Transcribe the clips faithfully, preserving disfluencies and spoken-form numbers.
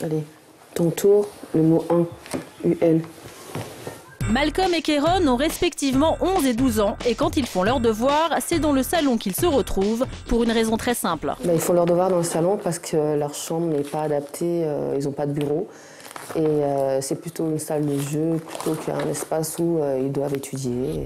Allez, ton tour, le mot un, U N. Malcolm et Kéron ont respectivement onze et douze ans et quand ils font leurs devoirs, c'est dans le salon qu'ils se retrouvent pour une raison très simple. Ben, ils font leurs devoirs dans le salon parce que leur chambre n'est pas adaptée, euh, ils n'ont pas de bureau. Et euh, c'est plutôt une salle de jeu plutôt qu'un espace où euh, ils doivent étudier.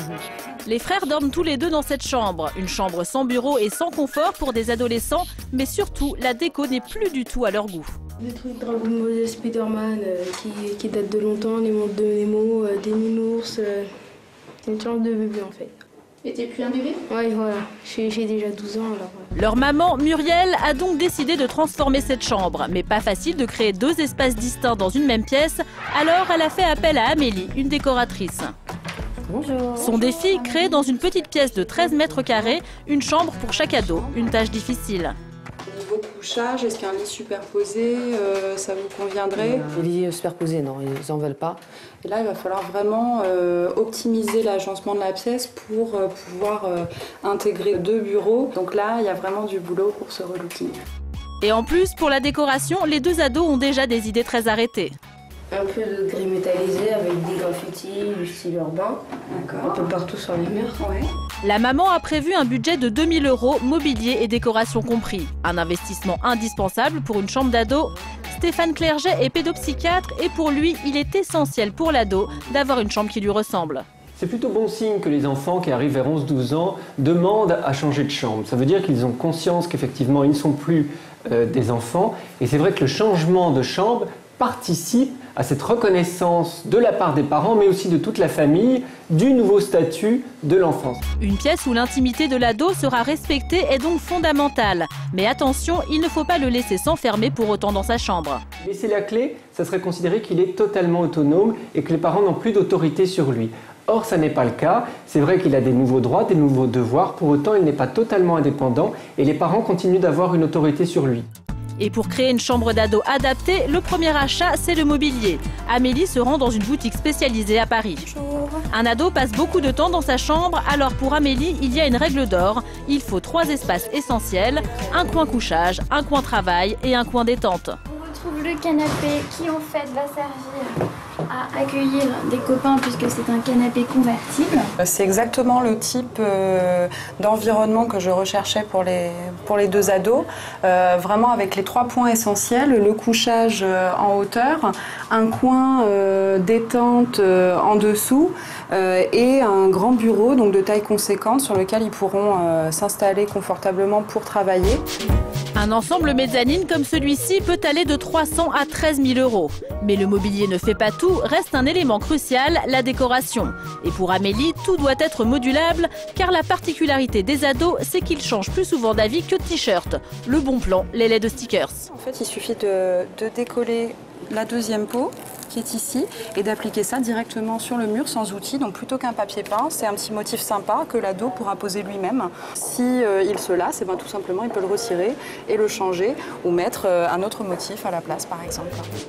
Les frères dorment tous les deux dans cette chambre. Une chambre sans bureau et sans confort pour des adolescents, mais surtout, la déco n'est plus du tout à leur goût. Des trucs Dragon Ball, Spider-Man euh, qui, qui datent de longtemps, les montres de Nemo, euh, des nounours. Euh, c'est une chambre de bébé en fait. Et t'es plus un bébé? Oui, voilà. J'ai déjà douze ans alors. Ouais. Leur maman, Muriel, a donc décidé de transformer cette chambre. Mais pas facile de créer deux espaces distincts dans une même pièce. Alors elle a fait appel à Amélie, une décoratrice. Bonjour. Son défi, créer dans une petite pièce de treize mètres carrés, une chambre pour chaque ado. Une tâche difficile. Niveau couchage, est-ce qu'un lit superposé, euh, ça vous conviendrait? Les lits superposés, non, ils n'en veulent pas. Et là, il va falloir vraiment euh, optimiser l'agencement de la pièce pour euh, pouvoir euh, intégrer deux bureaux. Donc là, il y a vraiment du boulot pour ce relooking. Et en plus, pour la décoration, les deux ados ont déjà des idées très arrêtées. Un peu de gris métallisé avec des graffitis du style urbain. Un peu partout sur les murs. Ouais. La maman a prévu un budget de deux mille euros, mobilier et décoration compris. Un investissement indispensable pour une chambre d'ado. Stéphane Clerget est pédopsychiatre et pour lui, il est essentiel pour l'ado d'avoir une chambre qui lui ressemble. C'est plutôt bon signe que les enfants qui arrivent vers onze douze ans demandent à changer de chambre. Ça veut dire qu'ils ont conscience qu'effectivement, ils ne sont plus euh, des enfants. Et c'est vrai que le changement de chambre participe à cette reconnaissance de la part des parents, mais aussi de toute la famille, du nouveau statut de l'enfance. Une pièce où l'intimité de l'ado sera respectée est donc fondamentale. Mais attention, il ne faut pas le laisser s'enfermer pour autant dans sa chambre. Laisser la clé, ça serait considéré qu'il est totalement autonome et que les parents n'ont plus d'autorité sur lui. Or, ça n'est pas le cas. C'est vrai qu'il a des nouveaux droits, des nouveaux devoirs. Pour autant, il n'est pas totalement indépendant et les parents continuent d'avoir une autorité sur lui. Et pour créer une chambre d'ado adaptée, le premier achat, c'est le mobilier. Amélie se rend dans une boutique spécialisée à Paris. Bonjour. Un ado passe beaucoup de temps dans sa chambre, alors pour Amélie, il y a une règle d'or. Il faut trois espaces essentiels, un coin couchage, un coin travail et un coin détente. On retrouve le canapé qui en fait va servir à accueillir des copains puisque c'est un canapé convertible. C'est exactement le type euh, d'environnement que je recherchais pour les, pour les deux ados. Euh, vraiment avec les trois points essentiels, le couchage euh, en hauteur, un coin euh, détente euh, en dessous euh, et un grand bureau donc de taille conséquente sur lequel ils pourront euh, s'installer confortablement pour travailler. Un ensemble mezzanine comme celui-ci peut aller de trois cents à treize mille euros. Mais le mobilier ne fait pas tout, reste un élément crucial, la décoration. Et pour Amélie, tout doit être modulable, car la particularité des ados, c'est qu'ils changent plus souvent d'avis que de t-shirt. Le bon plan, les laits de stickers. En fait, il suffit de, de décoller la deuxième peau qui est ici et d'appliquer ça directement sur le mur sans outil. Donc plutôt qu'un papier peint, c'est un petit motif sympa que l'ado pourra poser lui-même. Si euh, il se lasse, eh ben, tout simplement il peut le retirer et le changer ou mettre euh, un autre motif à la place par exemple.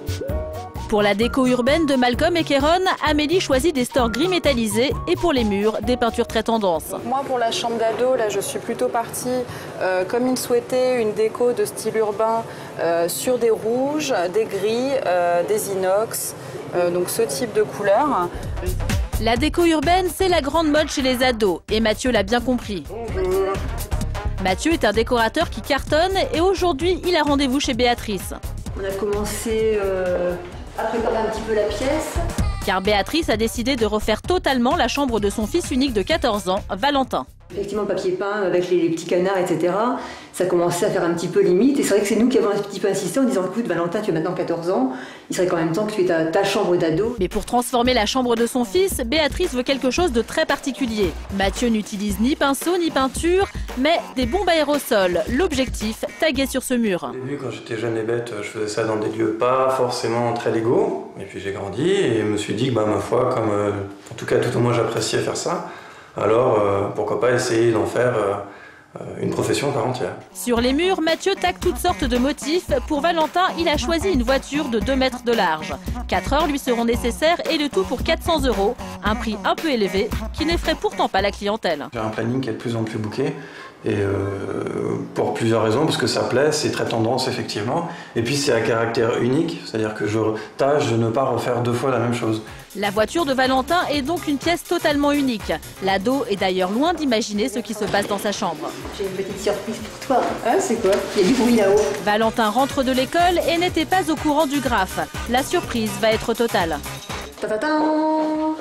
Pour la déco urbaine de Malcolm et Kéron, Amélie choisit des stores gris métallisés et pour les murs, des peintures très tendance. Donc moi pour la chambre d'ado, là je suis plutôt partie euh, comme il souhaitait, une déco de style urbain euh, sur des rouges, des gris, euh, des inox, euh, donc ce type de couleur. La déco urbaine, c'est la grande mode chez les ados et Mathieu l'a bien compris. Bonjour. Mathieu est un décorateur qui cartonne et aujourd'hui il a rendez-vous chez Béatrice. On a commencé euh, à préparer un petit peu la pièce. Car Béatrice a décidé de refaire totalement la chambre de son fils unique de quatorze ans, Valentin. Effectivement, papier peint avec les, les petits canards, et cetera. Ça commençait à faire un petit peu limite. Et c'est vrai que c'est nous qui avons un petit peu insisté en disant écoute, Valentin, tu as maintenant quatorze ans. Il serait quand même temps que tu aies ta, ta chambre d'ado. Mais pour transformer la chambre de son fils, Béatrice veut quelque chose de très particulier. Mathieu n'utilise ni pinceau ni peinture, mais des bombes aérosols. L'objectif, taguer sur ce mur. Au début, quand j'étais jeune et bête, je faisais ça dans des lieux pas forcément très légaux. Et puis j'ai grandi et je me suis dit que, bah, ma foi, comme euh, en tout cas tout au moins j'appréciais faire ça, alors euh, pourquoi pas essayer d'en faire euh, une profession par entière. Sur les murs, Mathieu tague toutes sortes de motifs. Pour Valentin, il a choisi une voiture de deux mètres de large. quatre heures lui seront nécessaires et le tout pour quatre cents euros. Un prix un peu élevé qui n'effraie pourtant pas la clientèle. J'ai un planning qui est de plus en plus booké, Et euh, pour plusieurs raisons, parce que ça plaît, c'est très tendance effectivement, et puis c'est à caractère unique, c'est-à-dire que je tâche de ne pas refaire deux fois la même chose. La voiture de Valentin est donc une pièce totalement unique. L'ado est d'ailleurs loin d'imaginer ce qui se passe dans sa chambre. J'ai une petite surprise pour toi. Ah, c'est quoi? Il y a du bruit là-haut. Valentin rentre de l'école et n'était pas au courant du graphe. La surprise va être totale. Waouh.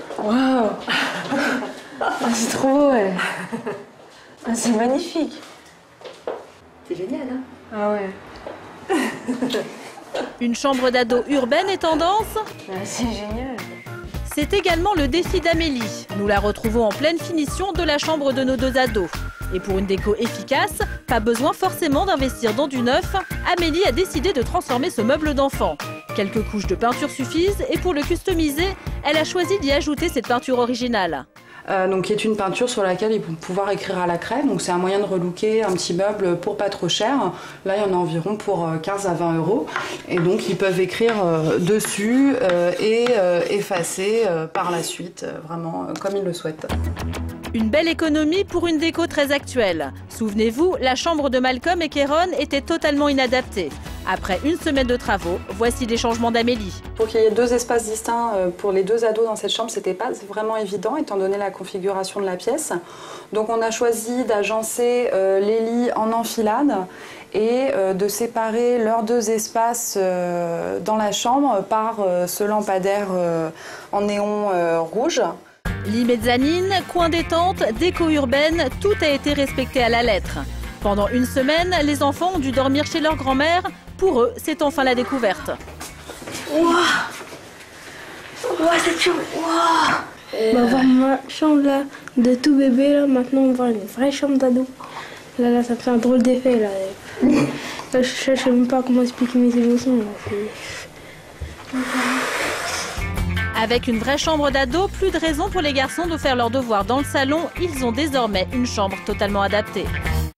Ah, c'est trop beau, ouais. Ah, c'est magnifique. C'est génial, hein? Ah ouais. Une chambre d'ado urbaine est tendance? Ah, c'est génial. C'est également le défi d'Amélie. Nous la retrouvons en pleine finition de la chambre de nos deux ados. Et pour une déco efficace, pas besoin forcément d'investir dans du neuf, Amélie a décidé de transformer ce meuble d'enfant. Quelques couches de peinture suffisent et pour le customiser, elle a choisi d'y ajouter cette peinture originale. Euh, donc, qui est une peinture sur laquelle ils vont pouvoir écrire à la craie. Donc c'est un moyen de relooker un petit meuble pour pas trop cher. Là, il y en a environ pour quinze à vingt euros. Et donc, ils peuvent écrire euh, dessus euh, et euh, effacer euh, par la suite, euh, vraiment euh, comme ils le souhaitent. Une belle économie pour une déco très actuelle. Souvenez-vous, la chambre de Malcolm et Kéron était totalement inadaptée. Après une semaine de travaux, voici les changements d'Amélie. Pour qu'il y ait deux espaces distincts pour les deux ados dans cette chambre, c'était pas vraiment évident étant donné la configuration de la pièce. Donc on a choisi d'agencer euh, les lits en enfilade et euh, de séparer leurs deux espaces euh, dans la chambre par euh, ce lampadaire euh, en néon euh, rouge. Lit mezzanine, coin détente, déco urbaine, tout a été respecté à la lettre. Pendant une semaine, les enfants ont dû dormir chez leur grand-mère. Pour eux, c'est enfin la découverte. Waouh! Waouh, cette chambre! Waouh! On va voir ma chambre là, de tout bébé, là. Maintenant, on va voir une vraie chambre d'ado. Là, là, ça fait un drôle d'effet, là. Là, je ne sais même pas comment expliquer mes émotions, là. Avec une vraie chambre d'ado, plus de raison pour les garçons de faire leurs devoirs dans le salon. Ils ont désormais une chambre totalement adaptée.